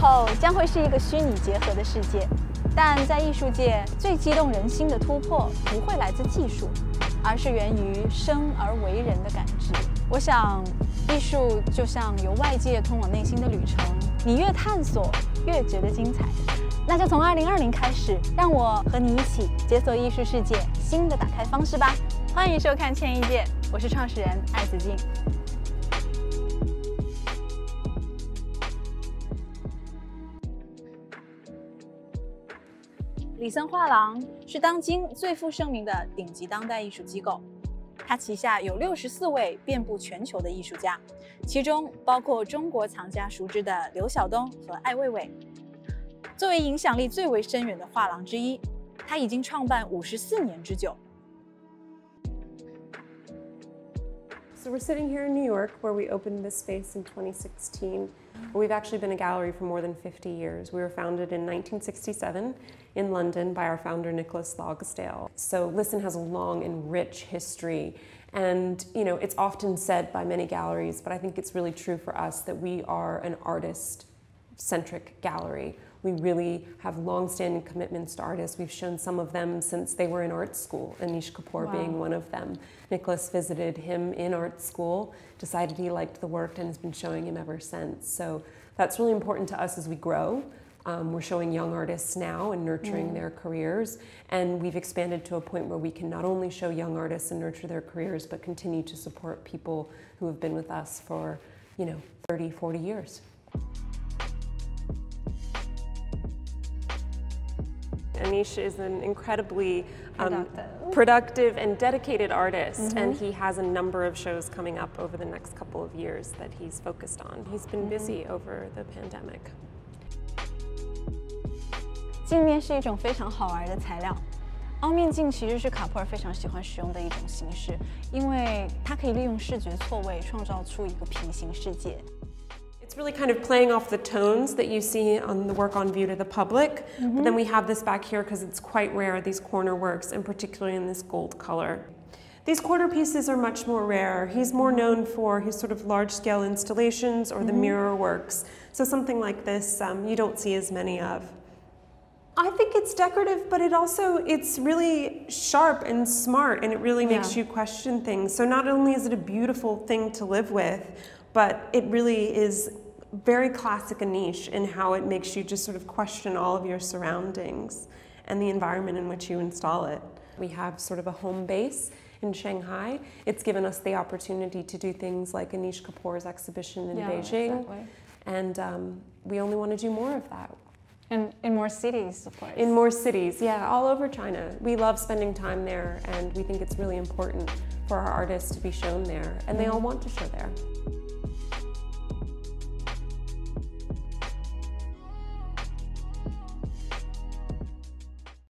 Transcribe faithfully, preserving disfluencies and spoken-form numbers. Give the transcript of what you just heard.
后将会是一个虚拟结合的世界。但在艺术界，最激动人心的突破不会来自技术，而是源于生而为人的感知。我想，艺术就像由外界通往内心的旅程，你越探索，越觉得精彩。那就从二零二零开始，让我和你一起解锁艺术世界新的打开方式吧。欢迎收看千亿界，我是创始人艾子静。里森画廊是当今最负盛名的顶级当代艺术机构，它旗下有六十四位遍布全球的艺术家，其中包括中国藏家熟知的刘晓东和艾未未。作为影响力最为深远的画廊之一，它已经创办五十四年之久。 So we're sitting here in New York, where we opened this space in twenty sixteen. We've actually been a gallery for more than fifty years. We were founded in nineteen sixty-seven in London by our founder, Nicholas Logsdail. So Lisson has a long and rich history. And, you know, it's often said by many galleries, but I think it's really true for us that we are an artist-centric gallery. We really have long-standing commitments to artists. We've shown some of them since they were in art school, Anish Kapoor wow. being one of them. Nicholas visited him in art school, decided he liked the work, and has been showing him ever since. So that's really important to us as we grow. Um, we're showing young artists now and nurturing mm. their careers, and we've expanded to a point where we can not only show young artists and nurture their careers, but continue to support people who have been with us for, you know, thirty, forty years. Anish is an incredibly um, productive. productive and dedicated artist, mm-hmm. and he has a number of shows coming up over the next couple of years that he's focused on. He's been mm-hmm. busy over the pandemic. 镜面是一种非常好玩的材料，凹面镜其实是卡普尔非常喜欢使用的一种形式，因为它可以利用视觉错位创造出一个平行世界。 It's really kind of playing off the tones that you see on the work on view to the public, mm-hmm. but then we have this back here because it's quite rare, these corner works, and particularly in this gold color. These quarter pieces are much more rare. He's more known for his sort of large-scale installations or the mm-hmm. mirror works, so something like this um, you don't see as many of. I think it's decorative, but it also, it's really sharp and smart, and it really makes yeah. you question things. So not only is it a beautiful thing to live with, but it really is very classic Anish in how it makes you just sort of question all of your surroundings and the environment in which you install it. We have sort of a home base in Shanghai. It's given us the opportunity to do things like Anish Kapoor's exhibition in yeah, Beijing, exactly. and um, we only want to do more of that. And in more cities, of course. In more cities, yeah, all over China. We love spending time there, and we think it's really important for our artists to be shown there, and mm-hmm. they all want to show there.